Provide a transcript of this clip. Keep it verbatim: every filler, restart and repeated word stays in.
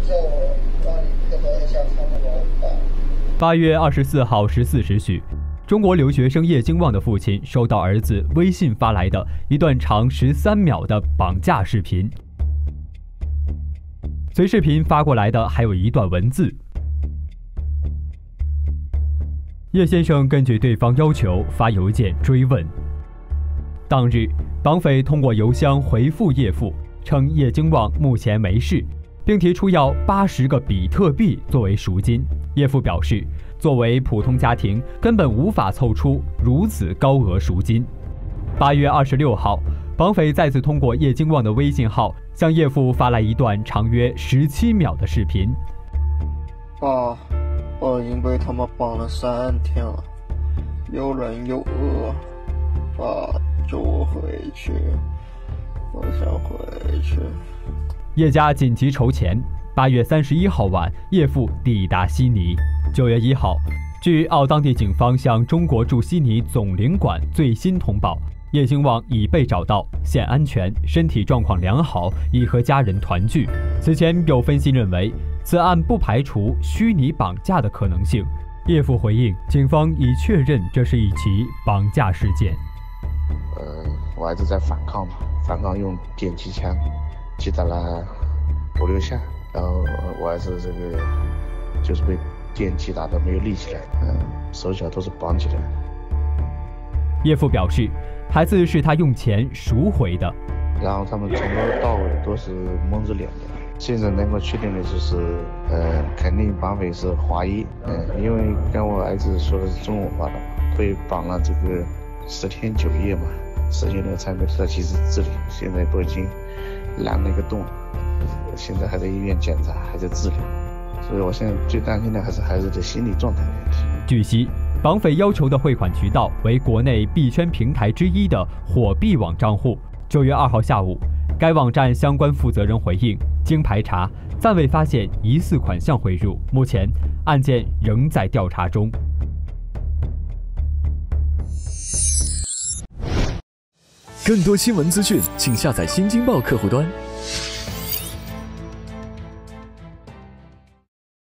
叫我让你配合一下他们老板。 八月二十四号十四时许，中国留学生叶京旺的父亲收到儿子微信发来的一段长十三秒的绑架视频，随视频发过来的还有一段文字。叶先生根据对方要求发邮件追问。当日，绑匪通过邮箱回复叶父，称叶京旺目前没事，并提出要八十个比特币作为赎金。叶父表示，作为普通家庭，根本无法凑出如此高额赎金。八月二十六号，绑匪再次通过叶京旺的微信号向叶父发来一段长约十七秒的视频。 爸，我已经被他们绑了三天了，有人有恶，爸，救我回去，我想回去。 叶家紧急筹钱。八月三十一号晚，叶父抵达悉尼。九月一号，据澳当地警方向中国驻悉尼总领馆最新通报，叶京旺已被找到，现安全，身体状况良好，已和家人团聚。此前有分析认为，此案不排除虚拟绑架的可能性。叶父回应，警方已确认这是一起绑架事件。 呃，我儿子在反抗嘛，反抗用电击枪击打了五六下，然后我儿子这个就是被电击打的没有力气了，嗯，手脚都是绑起来的。 叶父表示，孩子是他用钱赎回的， 然后他们从头到尾都是蒙着脸的。现在能够确定的就是，呃，肯定绑匪是华裔，嗯、呃，因为跟我儿子说的是中文话的，被绑了这个十天九夜嘛，十九年才被得到及时治理，现在都已经烂了一个洞了，现在还在医院检查，还在治疗，所以我现在最担心的还是孩子的心理状态的问题。 据悉，绑匪要求的汇款渠道为国内币圈平台之一的火币网账户。九月二号下午，该网站相关负责人回应，经排查，暂未发现疑似款项汇入，目前案件仍在调查中。 更多新闻资讯，请下载新京报客户端。